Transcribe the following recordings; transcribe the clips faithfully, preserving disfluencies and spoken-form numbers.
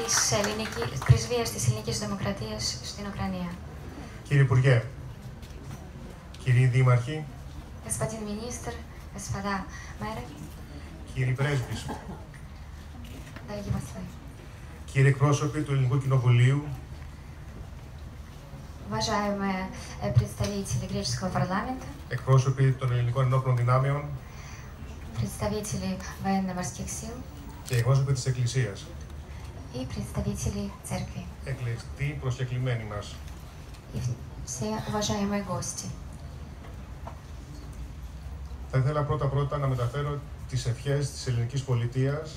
της ελληνικής, πρεσβείας της ελληνικής δημοκρατίας στην Ουκρανία. Κύριε Υπουργέ, κύριοι Δήμαρχοι, Господин министр, господа мэры, κύριοι Πρέσβεις, дорогие послы, κύριοι εκπρόσωποι του Ελληνικού Κοινοβουλίου, уважаемые представители греческого парламента, εκπρόσωποι των ελληνικών ενόπλων δυνάμεων представители военно-морских сил και εκπρόσωποι της Εκκλησίας, и представители церкви, εκλεκτοί προσκεκλημένοι μας. и все уважаемые гости. Θα ήθελα πρώτα-πρώτα να μεταφέρω τις ευχές της ελληνικής πολιτείας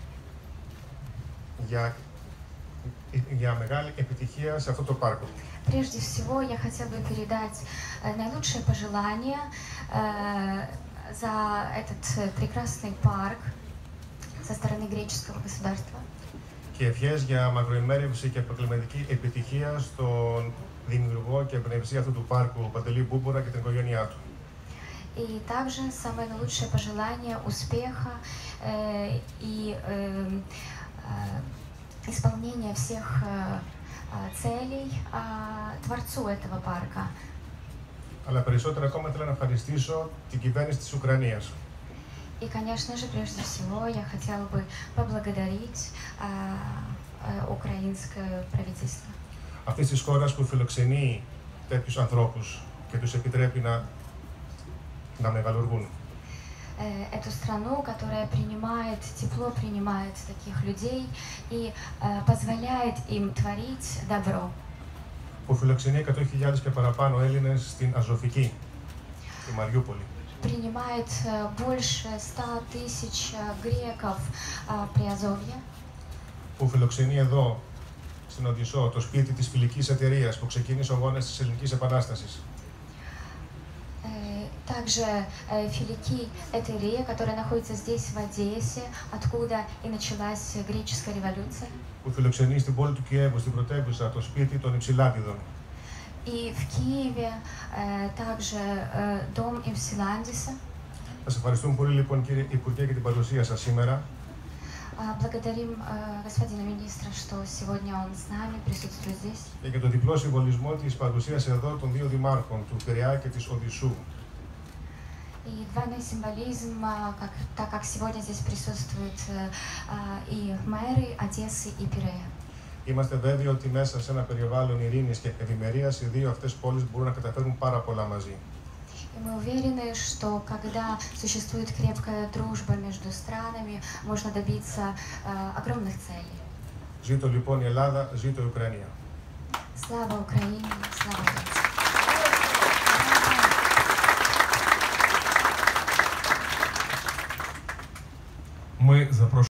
για, για μεγάλη επιτυχία σε αυτό το πάρκο. Прежде всего, я хотела бы передать наилучшие пожелания за этот прекрасный парк со стороны греческого государства. Και ευχές για μακροημέρευση και επαγγελματική επιτυχία στον δημιουργό και εμπνευστή αυτού του πάρκου, Παντελή Μπούμπουρα, και την οικογένειά του. И также самое наилучшее пожелание успеха э, и э, э, исполнения всех э, целей э, творцу этого парка. Αλλά περισσότερα ακόμα θέλω να ευχαριστήσω την κυβέρνηση της Ουκρανίας. И, конечно же, прежде всего, я хотела бы поблагодарить э, э, украинское правительство. Αυτής της χώρας που φιλοξενεί τέτοιους ανθρώπους και τους επιτρέπει να, να μεγαλουργούν. Эту страну, которая принимает, тепло принимает таких людей и э, позволяет им творить добро. Που φιλοξενεί εκατό χιλιάδες και παραπάνω Έλληνες στην Αζωφική, στη Μαριούπολη. Принимает больше ста тысяч греков при Азовье. Που φιλοξενεί εδώ, στην Οδυσσό, το σπίτι της φιλικής εταιρείας που ξεκίνησε ο αγώνας της Ελληνικής Επανάστασης. Также Филики Этерия, которая находится здесь, в Одессе, откуда и началась греческая революция. Που φιλοξενεί στην πόλη του Κιέβου, στην πρωτεύουσα, το σπίτι των Υψηλάτιδων. И в Киеве также дом Имсиландиса. Σας ευχαριστούμε πολύ, λοιπόν, κύριε Υπουργέ, για την παρουσία σας σήμερα. Благодарим господина министра, что сегодня он с нами, присутствует здесь. Και για τον διπλό συμβολισμό της παρουσίας εδώ των δύο δημάρχων, του Πειραιά και της Οδυσσού. И двойной символизм, как, так как сегодня здесь присутствуют и мэры Одессы и Пирея. Είμαστε βέβαιοι ότι μέσα σε ένα περιβάλλον ειρήνης και ευημερίας οι δύο αυτές πόλεις μπορούν να καταφέρουν πάρα πολλά μαζί. И мы уверены, что когда существует крепкая дружба между странами, можно добиться э, огромных целей. Ζήτω λοιπόν η Ελλάδα, ζήτω η Ουκρανία. Слава Украине, слава Одессе. Мы запрошуємо